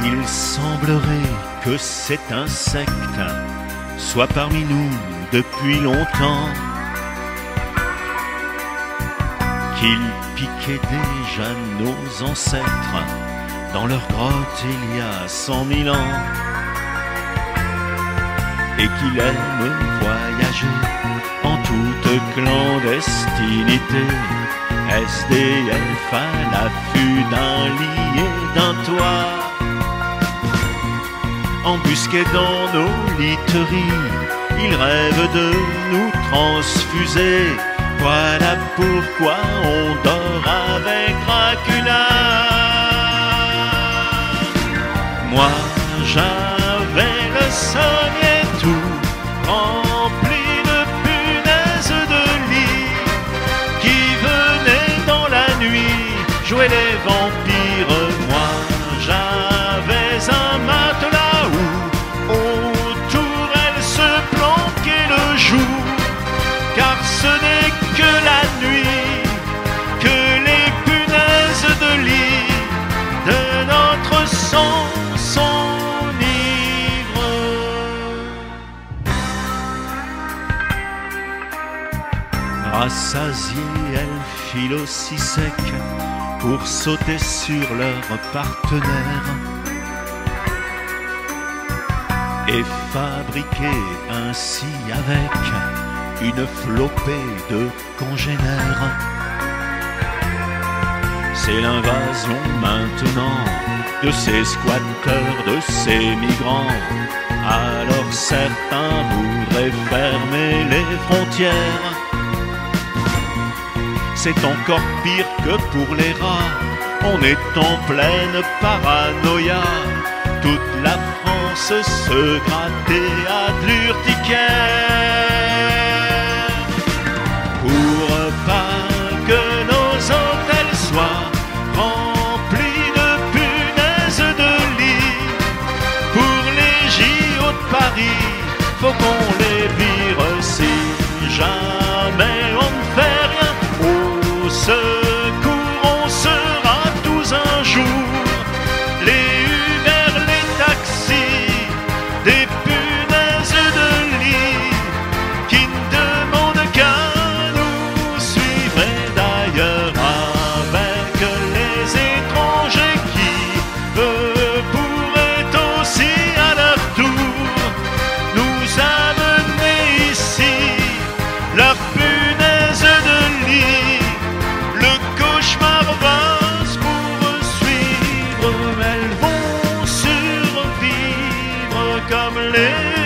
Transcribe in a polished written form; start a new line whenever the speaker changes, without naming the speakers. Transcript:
Il semblerait que cet insecte soit parmi nous depuis longtemps, qu'il piquait déjà nos ancêtres dans leur grotte il y a 100 000 ans, et qu'il aime voyager en toute clandestinité, SDF à l'affût d'un lit et d'un toit, embusqué dans nos literies, il rêve de nous transfuser. Voilà pourquoi on dort avec Dracula. Moi j'avais le sommier tout rempli de punaises de lit qui venaient dans la nuit jouer les vampires. Moi j'avais un matelas où autour elles se planquaient le jour, car ce n'est que la nuit que les punaises de lit de notre sang s'enivrent. Rassasiées, elles filent aussi sec pour sauter sur leur partenaire et fabriquer ainsi avec une flopée de congénères. C'est l'invasion maintenant de ces squatteurs, de ces migrants. Alors certains voudraient fermer les frontières. C'est encore pire que pour les rats, on est en pleine paranoïa. Toute la France se grattait à de l'urticaire pour pas que nos hôtels soient remplis de punaises de lit. Pour les JO de Paris, faut qu'on les vire. Si jamais on ne fait rien, au secours on sera tous un jour les Uber, les taxis, des punaises de lit qui ne demandent qu'à nous suivre. Et d'ailleurs avec les étrangers qui, eux, pourraient aussi à leur tour nous amener ici leurs punaises de lit. Le cauchemar va se poursuivre, elles vont survivre comme les